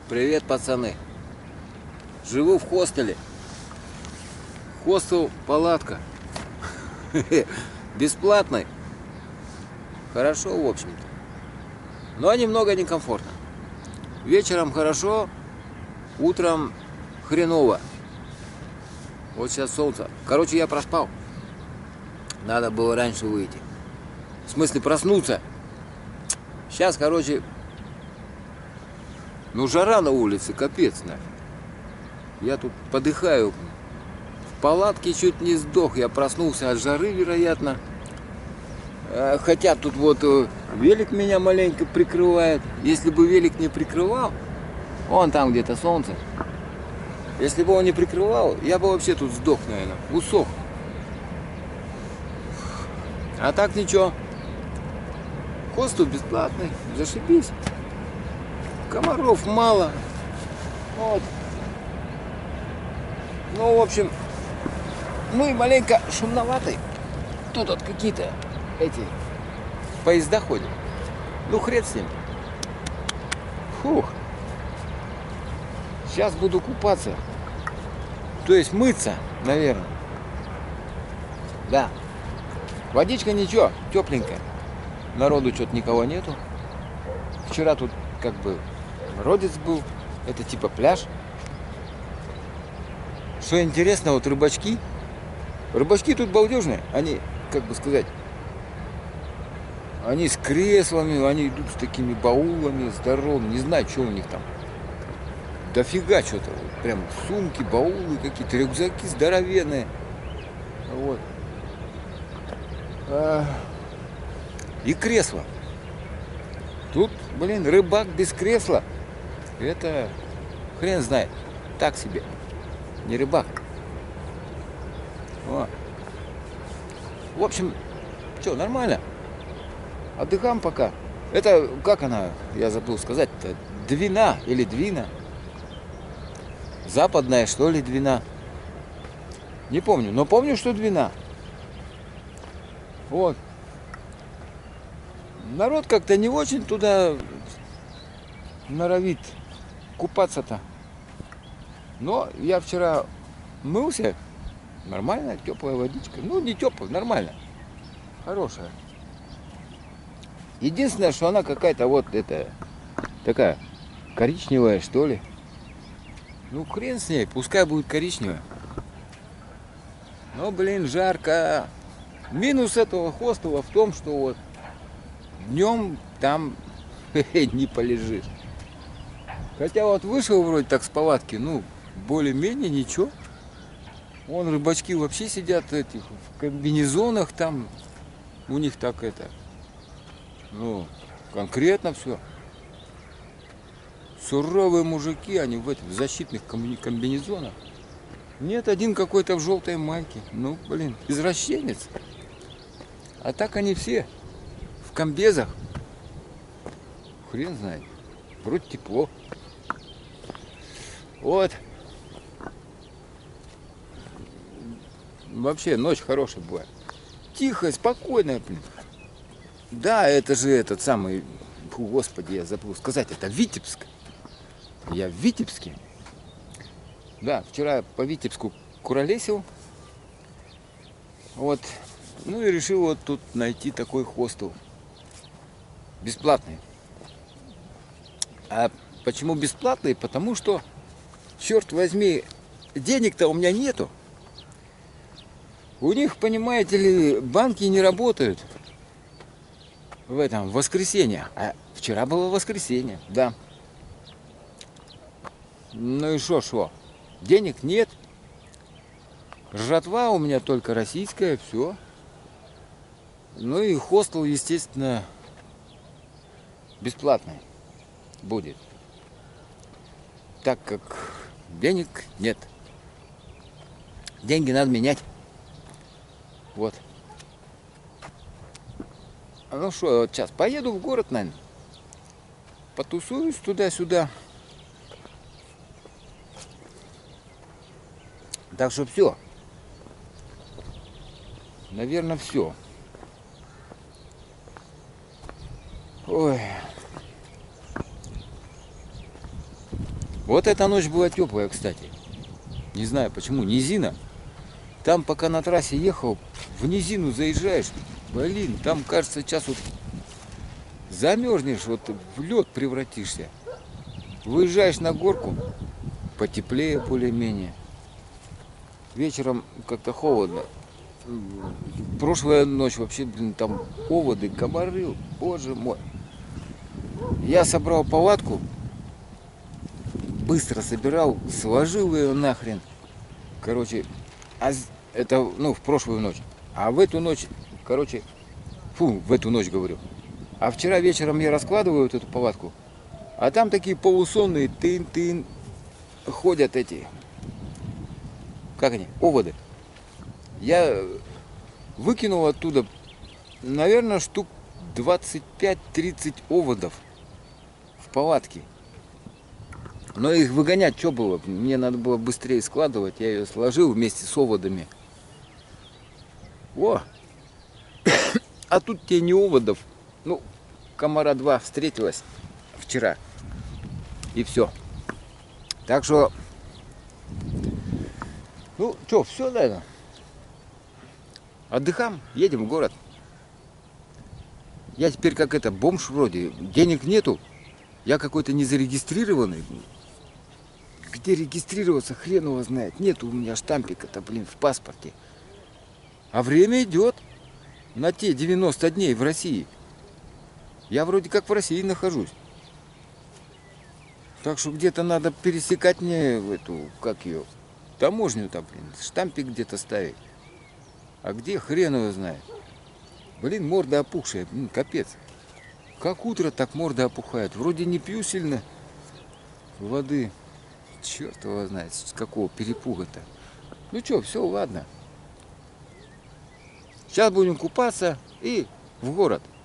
Привет, пацаны. Живу в хостеле. Хостел палатка. Бесплатный. Хорошо, в общем-то. Но немного некомфортно. Вечером хорошо, утром хреново. Вот сейчас солнце. Короче, я проспал. Надо было раньше выйти. В смысле, проснуться. Сейчас, короче, ну жара на улице, капец, нафиг. Я тут подыхаю. В палатке чуть не сдох. Я проснулся от жары, вероятно. Хотя тут вот велик меня маленько прикрывает. Если бы велик не прикрывал, вон там где-то солнце. Если бы он не прикрывал, я бы вообще тут сдох, наверное. Усох. А так ничего. Хостел бесплатный. Зашибись. Комаров мало. Вот. Ну, в общем, ну и маленько шумноватый. Тут вот какие-то эти поезда ходят. Ну, хрен с ним. Фух. Сейчас буду купаться. То есть мыться, наверное. Да. Водичка ничего, тепленькая. Народу что-то никого нету. Вчера тут как бы народец был. Это типа пляж. Что интересно, вот рыбачки тут балдежные. Они, как бы сказать, они с креслами, они идут с такими баулами здоровыми. Не знаю, что у них там. Дофига что-то. Вот, прям сумки, баулы какие-то, рюкзаки здоровенные. Вот. И кресло. Тут, блин, рыбак без кресла. Это хрен знает. Так себе. Не рыбак. О. В общем, что, нормально. Отдыхаем пока. Это, как она, я забыл сказать-то, Двина или Двина. Западная, что ли, Двина. Не помню, но помню, что Двина. Вот. Народ как-то не очень туда норовит купаться-то. Но я вчера мылся. Нормально, теплая водичка. Ну, не теплая, нормально. Хорошая. Единственное, что она какая-то вот это такая коричневая, что ли. Ну, хрен с ней, пускай будет коричневая. Но, блин, жарко. Минус этого хостела в том, что вот днем там не полежишь. Хотя вот вышел вроде так с палатки, ну, более-менее ничего. Вон рыбачки вообще сидят этих в комбинезонах там. У них так это, ну, конкретно все. Суровые мужики, они в этих защитных комбинезонах. Нет, один какой-то в желтой майке. Ну, блин, извращенец. А так они все в комбезах. Хрен знает. Вроде тепло. Вот. Вообще ночь хорошая была. Тихо, спокойная, блин. Да, это же этот самый... Фу, господи, я забыл сказать. Это Витебск. Я в Витебске. Да, вчера по Витебску куролесил. Вот. Ну и решил вот тут найти такой хостел. Бесплатный. А почему бесплатный? Потому что, черт возьми, денег-то у меня нету. У них, понимаете ли, банки не работают в этом, в воскресенье. А вчера было воскресенье, да. Ну и шо? Денег нет. Жратва у меня только российская, все. Ну и хостел, естественно, бесплатный будет. Так как денег нет. Деньги надо менять. Вот. Ну что, вот сейчас поеду в город, наверное. Потусуюсь туда-сюда. Так что все. Наверное, все. Ой. Вот эта ночь была теплая, кстати. Не знаю почему, низина. Там пока на трассе ехал, в низину заезжаешь, блин, там кажется сейчас вот замерзнешь, вот в лед превратишься. Выезжаешь на горку, потеплее более-менее. Вечером как-то холодно. Прошлая ночь вообще, блин, там оводы, комары, боже мой. Я собрал палатку, быстро собирал, сложил ее нахрен. Короче, это, ну, в прошлую ночь. А в эту ночь, короче, в эту ночь говорю. А вчера вечером я раскладываю вот эту палатку, а там такие полусонные тын-тын ходят эти, как они, оводы. Я выкинул оттуда, наверное, штук 25-30 оводов в палатке. Но их выгонять что было? Мне надо было быстрее складывать. Я ее сложил вместе с оводами. О! А тут тебе не оводов. Ну, комара 2 встретилась вчера. И все. Так что, ну что, все, наверное. Отдыхаем, едем в город. Я теперь как это, бомж вроде. Денег нету. Я какой-то незарегистрированный. Где регистрироваться, хрен его знает. Нет у меня штампика-то, блин, в паспорте. А время идет на те 90 дней в России. Я вроде как в России нахожусь. Так что где-то надо пересекать мне эту, как ее, таможню там, блин, штампик где-то ставить. А где, хрен его знает. Блин, морда опухшая, блин, капец. Как утро, так морда опухает. Вроде не пью сильно воды. Черт его знает, с какого перепуга-то. Ну что, все, ладно. Сейчас будем купаться и в город.